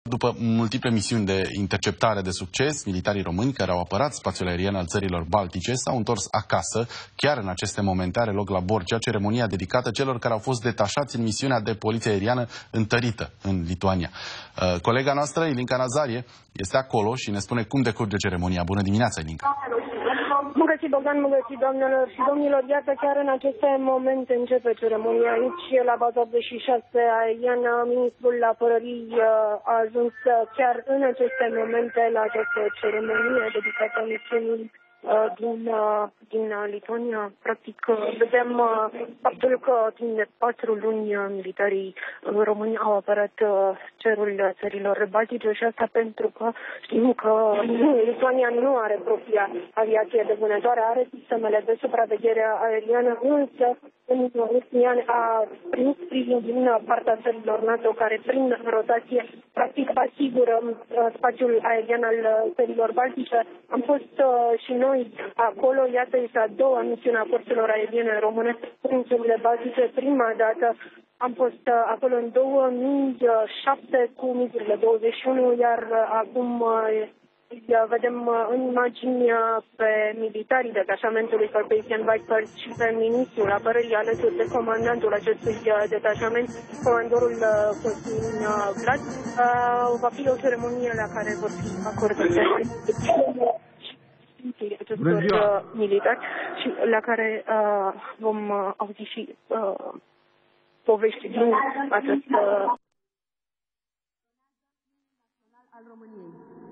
După multiple misiuni de interceptare de succes, militarii români care au apărat spațiul aerian al țărilor baltice s-au întors acasă. Chiar în aceste momente are loc la Borcea ceremonia dedicată celor care au fost detașați în misiunea de poliție aeriană întărită în Lituania. Colega noastră, Ilinca Nazarie, este acolo și ne spune cum decurge ceremonia. Bună dimineața, Ilinca! Bun găsit, Bogdan, bun găsit, doamnelor și domnilor. Iată, chiar în aceste momente începe ceremonia aici, la baza 86 aeriană. Ministrul Apărării a ajuns chiar în aceste momente la această ceremonie dedicată misiunii din Lituania. Practic, vedem faptul că timp de 4 luni militarii români au apărat cerul țărilor baltice și asta pentru că știm că Lituania nu are propria aviație de vânătoare, are sistemele de supraveghere aeriană, însă în ultimii ani a primit sprijin din partea țărilor NATO care prin rotație practic asigură spațiul aerian al țărilor baltice. Am fost și noi acolo, iată, este a doua misiune a forțelor aeriene române în țările baltice. Prima dată am fost acolo în 2007 cu MiG-urile 21, iar acum vedem în imagini pe militarii detașamentului Carpathian Vipers și pe ministrul apărării alături de comandantul acestui detașament, comandorul Cosmin Vlad. Va fi o ceremonie la care vor fi acordate acestor militari și la care vom auzi și povești din acest al României.